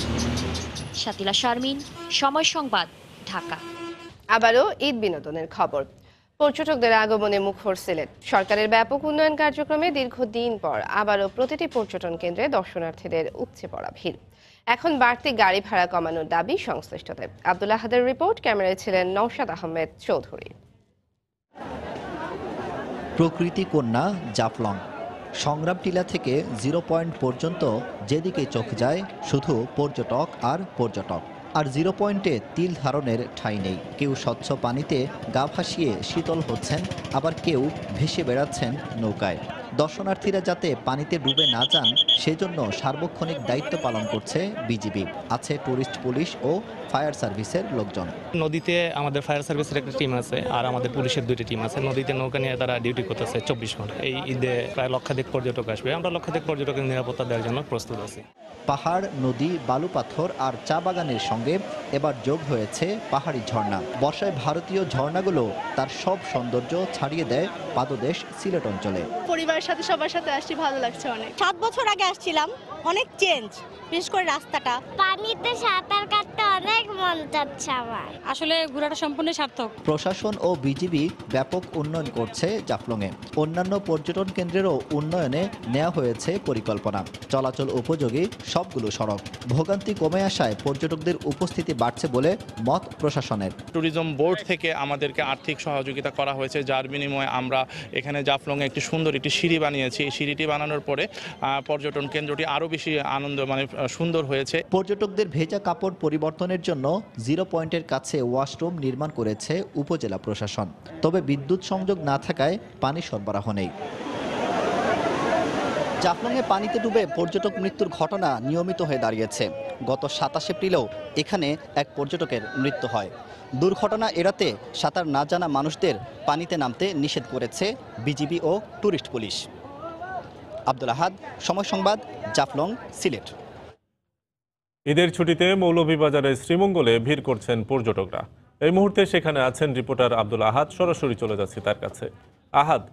শাতিলা শারমিন, সময় সংবাদ, ঢাকা। আবারও ঈদ বিনোদনের খবর। পর্যটকদের আগমনে মুখর সিলেট। সরকারের ব্যাপক উন্নয়ন কার্যক্রমে দীর্ঘদিন পর আবারও প্রতিটি পর্যটন কেন্দ্রে দর্শনার্থীদের উপচে পড়া ভিড়। এখন বাড়তি গাড়ি ভাড়া কমানোর দাবি সংশ্লিষ্টদের। আব্দুল আহাদের রিপোর্ট, ক্যামেরায় ছিলেন নওশাদ আহমেদ চৌধুরী। প্রকৃতি কন্যা জাফলং। সংগ্রাম টিলা থেকে জিরো পয়েন্ট পর্যন্ত যেদিকে চোখ যায় শুধু পর্যটক আর পর্যটক। আর জিরো পয়েন্টে তিল ধারণের ঠাঁই নেই। কেউ স্বচ্ছ পানিতে গা ভাসিয়ে শীতল হচ্ছেন, আবার কেউ ভেসে বেড়াচ্ছেন নৌকায়। দর্শনার্থীরা যাতে পানিতে ডুবে না যান সেজন্য সার্বক্ষণিক দায়িত্ব পালন করছে বিজিবি। আছে টুরিস্ট পুলিশ ও ফায়ার সার্ভিসের লোকজন। নদীতে আমাদের ফায়ার সার্ভিসের একটা টিম আছে আর আমাদের পুলিশের দুইটি টিম আছে। নদীতে নৌকা নিয়ে তারা ডিউটি করতেছে চব্বিশ ঘন্টা। এই ঈদে প্রায় লক্ষাধিক পর্যটক আসবে। আমরা লক্ষাধিক পর্যটকের নিরাপত্তা দেওয়ার জন্য প্রস্তুত আছি। পাহাড়, নদী, বালু পাথর আর চা বাগানের সঙ্গে এবার যোগ হয়েছে পাহাড়ি ঝর্ণা। বর্ষায় ভারতীয় ঝর্ণাগুলো তার সব সৌন্দর্য ছাড়িয়ে দেয় পাদদেশ সিলেট অঞ্চলে। পরিবারের সাথে সবার সাথে আসছি, ভালো লাগছে অনেক। সাত বছর আগে আসছিলাম, অনেক চেঞ্জ, বিশেষ করে রাস্তাটা। পানিতে সাঁতার কাটতে অনেক মন চাচ্ছে আমার। আসলে ঘোরাটা সম্পূর্ণ সার্থক। প্রশাসন ও বিজিবি ব্যাপক উন্নয়ন করছে জাফলংয়ে। অন্যান্য পর্যটন কেন্দ্রেরও উন্নয়নে নেওয়া হয়েছে পরিকল্পনা। চলাচল উপযোগী সবগুলো সড়ক। ভোগান্তি কমে আসায় পর্যটকদের উপস্থিতি বাড়ছে বলে মত প্রশাসনের। ট্যুরিজম বোর্ড থেকে আমাদেরকে আর্থিক সহযোগিতা করা হয়েছে, যার বিনিময়ে আমরা এখানে জাফলংয়ে একটি সুন্দর একটি সিঁড়ি বানিয়েছি। এই সিঁড়িটি বানানোর পরে পর্যটন কেন্দ্রটি আরও বেশি আনন্দ মানে সুন্দর হয়েছে। পর্যটকদের ভেজা কাপড় পরিবর্তনের জন্য জিরো পয়েন্টের কাছে ওয়াশরুম নির্মাণ করেছে উপজেলা প্রশাসন। তবে বিদ্যুৎ সংযোগ না থাকায় পানি সরবরাহ নেই। জাফলংয়ে পানিতে ডুবে পর্যটক মৃত্যুর ঘটনা নিয়মিত হয়ে দাঁড়িয়েছে। গত সাতাশ এপ্রিলেও এখানে এক পর্যটকের মৃত্যু হয়। দুর্ঘটনা এড়াতে সাঁতার না জানা মানুষদের পানিতে নামতে নিষেধ করেছে বিজিবি ও টুরিস্ট পুলিশ। আব্দুল আহাদ, সময় সংবাদ, জাফলং, সিলেট। ঈদের ছুটিতে মৌলভীবাজারের শ্রীমঙ্গলে ভিড় করছেন পর্যটকরা। এই মুহূর্তে সেখানে আছেন রিপোর্টার আব্দুল আহাদ। সরাসরি চলে যাচ্ছি তার কাছে। আহাদ।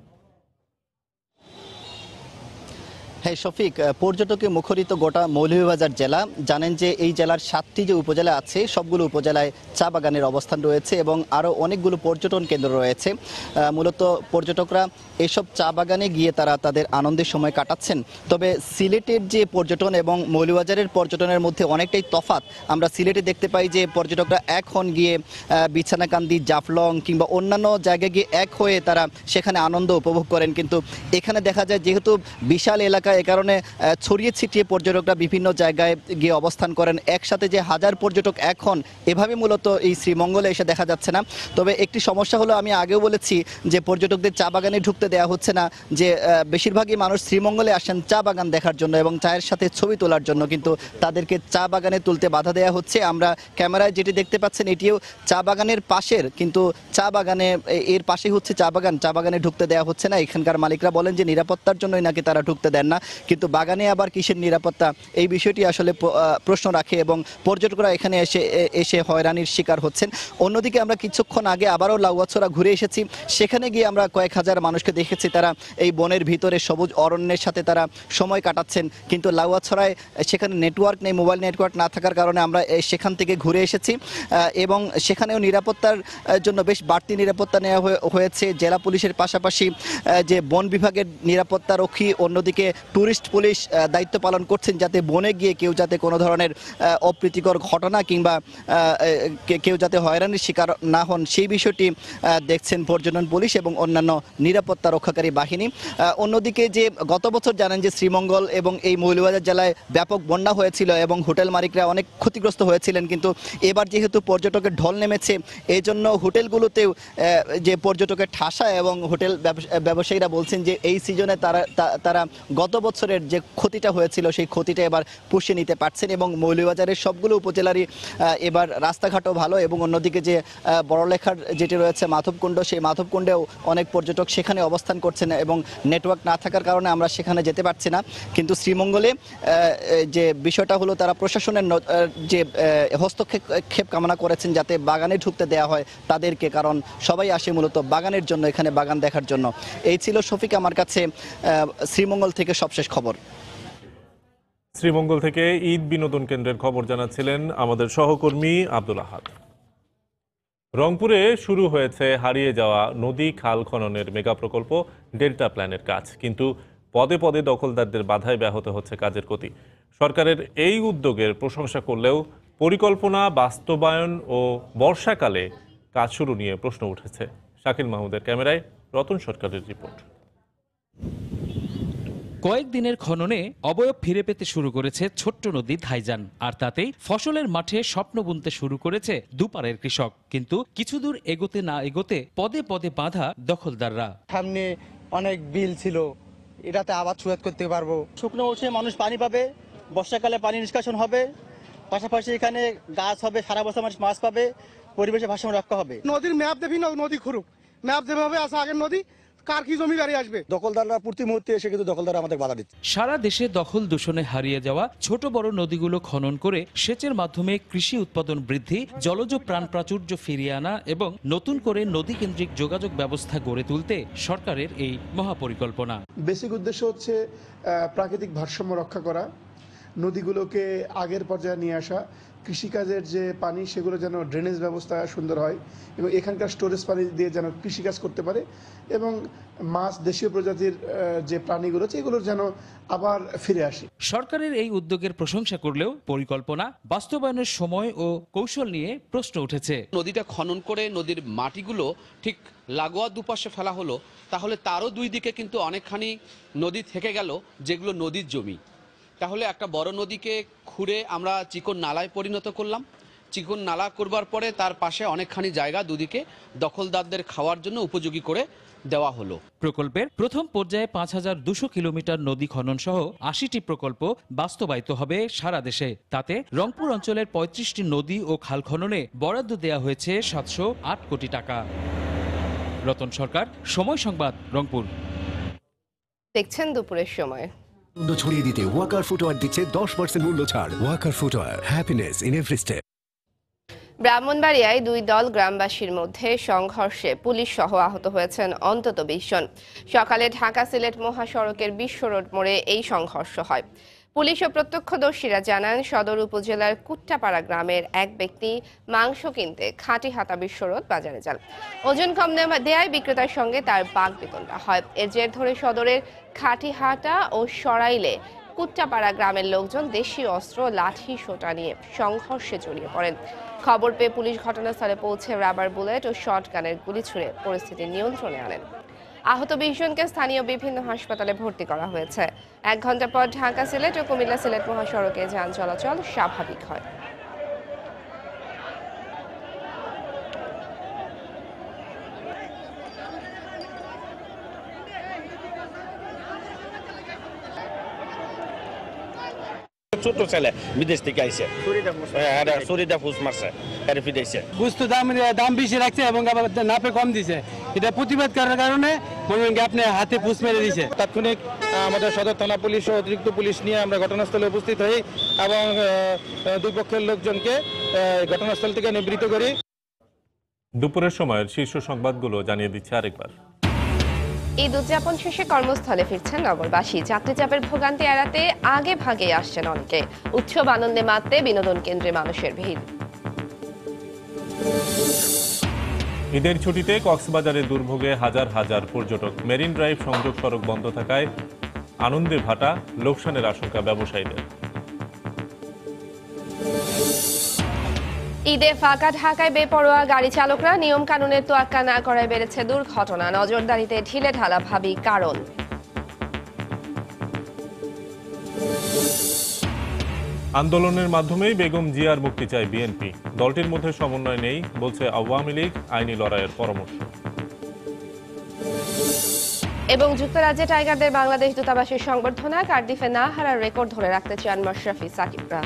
হ্যাঁ শফিক, পর্যটকে মুখরিত গোটা মৌলভীবাজার জেলা। জানেন যে এই জেলার সাতটি যে উপজেলা আছে সবগুলো উপজেলায় চা বাগানের অবস্থান রয়েছে এবং আরও অনেকগুলো পর্যটন কেন্দ্র রয়েছে। মূলত পর্যটকরা এসব চা বাগানে গিয়ে তারা তাদের আনন্দের সময় কাটাচ্ছেন। তবে সিলেটের যে পর্যটন এবং মৌলভীবাজারের পর্যটনের মধ্যে অনেকটাই তফাৎ। আমরা সিলেটে দেখতে পাই যে পর্যটকরা এখন গিয়ে বিছানাকান্দি, জাফলং কিংবা অন্যান্য জায়গায় গিয়ে এক হয়ে তারা সেখানে আনন্দ উপভোগ করেন, কিন্তু এখানে দেখা যায় যেহেতু বিশাল এলাকা থাকা, এ কারণে ছড়িয়ে ছিটিয়ে পর্যটকরা বিভিন্ন জায়গায় গিয়ে অবস্থান করেন। একসাথে যে হাজার পর্যটক এখন এভাবে মূলত এই শ্রীমঙ্গলে এসে দেখা যাচ্ছে না। তবে একটি সমস্যা হলো, আমি আগেও বলেছি যে পর্যটকদের চা বাগানে ঢুকতে দেওয়া হচ্ছে না, যে বেশিরভাগই মানুষ শ্রীমঙ্গলে আসেন চা বাগান দেখার জন্য এবং চায়ের সাথে ছবি তোলার জন্য, কিন্তু তাদেরকে চা বাগানে তুলতে বাধা দেওয়া হচ্ছে। আমরা ক্যামেরায় যেটি দেখতে পাচ্ছেন এটিও চা বাগানের পাশের, কিন্তু চা বাগানে এর পাশেই হচ্ছে চা বাগান, চা বাগানে ঢুকতে দেওয়া হচ্ছে না। এখানকার মালিকরা বলেন যে নিরাপত্তার জন্যই নাকি তারা ঢুকতে দেন না, কিন্তু বাগানে আবার কিসের নিরাপত্তা, এই বিষয়টি আসলে প্রশ্ন রাখে এবং পর্যটকরা এখানে এসে এসে হয়রানির শিকার হচ্ছেন। অন্যদিকে আমরা কিছুক্ষণ আগে আবারও লাউয়াছড়া ঘুরে এসেছি, সেখানে গিয়ে আমরা কয়েক হাজার মানুষকে দেখেছি তারা এই বনের ভিতরে সবুজ অরণ্যের সাথে তারা সময় কাটাচ্ছেন, কিন্তু লাউয়াছড়ায় সেখানে নেটওয়ার্ক নেই, মোবাইল নেটওয়ার্ক না থাকার কারণে আমরা সেখান থেকে ঘুরে এসেছি এবং সেখানেও নিরাপত্তার জন্য বেশ বাড়তি নিরাপত্তা নেওয়া হয়েছে জেলা পুলিশের পাশাপাশি যে বন বিভাগের নিরাপত্তা রক্ষী, অন্যদিকে টুরিস্ট পুলিশ দায়িত্ব পালন করছেন যাতে বনে গিয়ে কেউ যাতে কোনো ধরনের অপ্রীতিকর ঘটনা কিংবা কেউ যাতে হয়রানির শিকার না হন সেই বিষয়টি দেখছেন পর্যটন পুলিশ এবং অন্যান্য নিরাপত্তা রক্ষাকারী বাহিনী। অন্যদিকে যে গত বছর জানেন যে শ্রীমঙ্গল এবং এই মৌলভীবাজার জেলায় ব্যাপক বন্যা হয়েছিল এবং হোটেল মালিকরা অনেক ক্ষতিগ্রস্ত হয়েছিলেন, কিন্তু এবার যেহেতু পর্যটকের ঢল নেমেছে এই জন্য হোটেলগুলোতেও যে পর্যটকের ঠাসা এবং হোটেল ব্যবসায়ীরা বলছেন যে এই সিজনে তারা তারা গত বছরের যে ক্ষতিটা হয়েছিল সেই ক্ষতিটা এবার পুষিয়ে নিতে পারছেন এবং মৌলভীবাজারের সবগুলো উপজেলারই এবার রাস্তাঘাটও ভালো এবং অন্যদিকে যে বড়লেখার যেটি রয়েছে মাধবকুণ্ড, সেই মাধবকুণ্ডেও অনেক পর্যটক সেখানে অবস্থান করছেন এবং নেটওয়ার্ক না থাকার কারণে আমরা সেখানে যেতে পারছি না। কিন্তু শ্রীমঙ্গলে যে বিষয়টা হলো তারা প্রশাসনের যে হস্তক্ষেপ কামনা করেছেন যাতে বাগানে ঢুকতে দেওয়া হয় তাদেরকে, কারণ সবাই আসে মূলত বাগানের জন্য, এখানে বাগান দেখার জন্য। এই ছিল শফিক আমার কাছে শ্রীমঙ্গল থেকে সবশেষ খবর। শ্রীমঙ্গল থেকে ঈদ বিনোদন কেন্দ্রের খবর জানাচ্ছিলেন আমাদের সহকর্মী আব্দুল আহাদ। রংপুরে শুরু হয়েছে হারিয়ে যাওয়া নদী খাল খননের মেগা প্রকল্প ডেল্টা প্ল্যানের কাজ, কিন্তু পদে পদে দখলদারদের বাধায় ব্যাহত হচ্ছে কাজের গতি। সরকারের এই উদ্যোগের প্রশংসা করলেও পরিকল্পনা বাস্তবায়ন ও বর্ষাকালে কাজ শুরু নিয়ে প্রশ্ন উঠেছে। শাকিল মাহমুদের ক্যামেরায় রতন সরকারের রিপোর্ট। কয়েকদিনের খননে অবয়ব ফিরে পেতে শুরু করেছে ছোট্ট নদী ধাইজান, আর তাতেই ফসলের মাঠে স্বপ্ন বুনতে শুরু করেছে দুপারের কৃষক। কিন্তু কিছু দূর এগোতে না এগোতে পদে পদে বাধা দখলদাররা। সামনে অনেক বিল ছিল, এটাতে আবার সুয়াদ করতে পারবো। শুকনো উঠে মানুষ পানি পাবে, বর্ষাকালে পানি নিষ্কাশন হবে, পাশাপাশি এখানে গাছ হবে, সারা বছর মানুষ মাছ পাবে, পরিবেশের ভারসাম্য রক্ষা হবে। নদীর ম্যাপ দেখি নদী খুরুক, ম্যাপ যেভাবে আছে আগের নদী, কার কি জমি বাড়ি আসবে, দখলদাররা প্রতি মুহূর্তে এসে কিন্তু দখলদাররা আমাদের বাধা দিচ্ছে। সারা দেশে দখল দূষণে হারিয়ে যাওয়া ছোট বড় নদীগুলো খনন করে সেচের মাধ্যমে কৃষি উৎপাদন বৃদ্ধি, জলজ প্রাণ প্রাচুর্য ফিরিয়ে আনা এবং নতুন করে নদী কেন্দ্রিক যোগাযোগ ব্যবস্থা গড়ে তুলতে সরকারের এই মহাপরিকল্পনা। বেসিক উদ্দেশ্য হচ্ছে প্রাকৃতিক ভারসাম্য রক্ষা করা, নদীগুলোকে আগের পর্যায়ে নিয়ে আসা, কৃষিকাজের যে পানি সেগুলো যেন ড্রেনেজ ব্যবস্থা সুন্দর হয় এবং এখানকার স্টোরেজ পানি দিয়ে যেন কৃষিকাজ করতে পারে এবং মাছ, দেশীয় প্রজাতির যে প্রাণীগুলো এগুলো যেন আবার ফিরে আসে। সরকারের এই উদ্যোগের প্রশংসা করলেও পরিকল্পনা বাস্তবায়নের সময় ও কৌশল নিয়ে প্রশ্ন উঠেছে। নদীটা খনন করে নদীর মাটিগুলো ঠিক লাগোয়া দুপাশে ফেলা হলো, তাহলে তারও দুই দিকে কিন্তু অনেকখানি নদী থেকে গেল যেগুলো নদীর জমি। তাহলে একটা বড় নদীকে খুঁড়ে আমরা চিকন নালায় পরিণত করলাম, চিকন নালা করবার পরে তার পাশে অনেকখানি জায়গা দুদিকে দখলদারদের খাওয়ার জন্য উপযোগী করে দেওয়া হলো। প্রকল্পের প্রথম পর্যায়ে পাঁচ হাজার দুশো কিলোমিটার নদী খনন সহ আশিটি প্রকল্প বাস্তবায়িত হবে সারা দেশে। তাতে রংপুর অঞ্চলের পঁয়ত্রিশটি নদী ও খাল খননে বরাদ্দ দেওয়া হয়েছে সাতশো আট কোটি টাকা। রতন সরকার, সময় সংবাদ, রংপুর। দেখছেন দুপুরের সময়। ছড়িয়ে দিতে ওয়াকার ফুটওয়ার দিচ্ছে দশ পার্সেন্ট মূল্য ছাড়। Walkar footwear, happiness in every step. ব্রাহ্মণবাড়িয়ায় দুই দল গ্রামবাসীর মধ্যে সংঘর্ষে পুলিশ সহ আহত হয়েছেন অন্তত বিশ জন। সকালে ঢাকা সিলেট মহাসড়কের বিশ্ব রোড মোড়ে এই সংঘর্ষ হয়। পুলিশ ও প্রত্যক্ষদর্শীরা জানান সদর উপজেলার কুট্টাপাড়া গ্রামের এক ব্যক্তি মাংস কিনতে খাঁটিহাটা বিশ্ব রোড বাজারে যান। ওজন কম দেয়ায় বিক্রেতার সঙ্গে তার বাকবিতণ্ডা হয়। এর জের ধরে সদরের খাঁটিহাটা ও সরাইলে কুট্টাপাড়া গ্রামের লোকজন দেশীয় অস্ত্র, লাঠি, সোঁটা নিয়ে সংঘর্ষে জড়িয়ে পড়েন। খবর পেয়ে পুলিশ ঘটনাস্থলে পৌঁছে রাবার বুলেট ও শটগানের গুলি ছুড়ে পরিস্থিতি নিয়ন্ত্রণে আনেন। আহত বিশ জনকে স্থানীয় বিভিন্ন হাসপাতালে ভর্তি করা হয়েছে। এক ঘন্টা পর ঢাকা সিলেট ও কুমিল্লা সিলেট মহাসড়কে যান চলাচল স্বাভাবিক হয়। ছোট ছেলে বিদেশ থেকে আইছে, শরীরটা ফুস মারছে, এটা ফিটাইছে। গুস্ত দাম দাম বেশি রাখছে এবং আবার নাপে কম দিছে। এটা প্রতিবাদ করার কারণে মনে করেন আপনি হাতে ফুস মেরে দিছে। তাৎক্ষণিক আমাদের সদর থানা পুলিশ ও অতিরিক্ত পুলিশ নিয়ে আমরা ঘটনাস্থলে উপস্থিত হই এবং দুই পক্ষের লোকজনকে ঘটনাস্থল থেকে নিবৃত্ত করি। দুপুরের সময়ের শীর্ষ সংবাদগুলো জানিয়ে দিচ্ছে আরেকবার। ঈদ উদযাপন শেষে কর্মস্থলে ফিরছেন নগরবাসী। যাত্রীচাপের ভোগান্তি এড়াতে আগে ভাগে আসছেন অনেকে। উৎসব আনন্দে মাততে বিনোদন কেন্দ্রে মানুষের ভিড়। ঈদের ছুটিতে কক্সবাজারে দুর্ভোগে হাজার হাজার পর্যটক। মেরিন ড্রাইভ সংযোগ সড়ক বন্ধ থাকায় আনন্দে ভাটা, লোকসানের আশঙ্কা ব্যবসায়ীদের। ঈদে ফাঁকা ঢাকায় বেপরোয়া গাড়ি চালকরা। নিয়ম কানুনের তোয়াক্কা না করায় বেড়েছে দুর্ঘটনা। নজরদারিতে ঢিলে ঢালা ভাবি কারণ। আন্দোলনের মাধ্যমেই বেগম জিয়ার মুক্তি চায় বিএনপি। দলটির মধ্যে সমন্বয় নেই বলছে আওয়ামী লীগ। আইনি লড়াইয়ের পরামর্শ। এবং যুক্তরাজ্যে টাইগারদের বাংলাদেশ দূতাবাসের সংবর্ধনা। কার্ডিফে না হারার রেকর্ড ধরে রাখতে চান মাশরাফি সাকিবরা।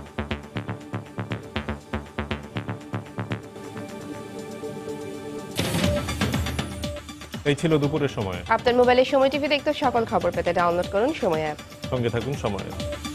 এই ছিল দুপুরের সময়। আপনার মোবাইলে সময় টিভি দেখতে সকল খবর পেতে ডাউনলোড করুন সময় অ্যাপ। সঙ্গে থাকুন সময়।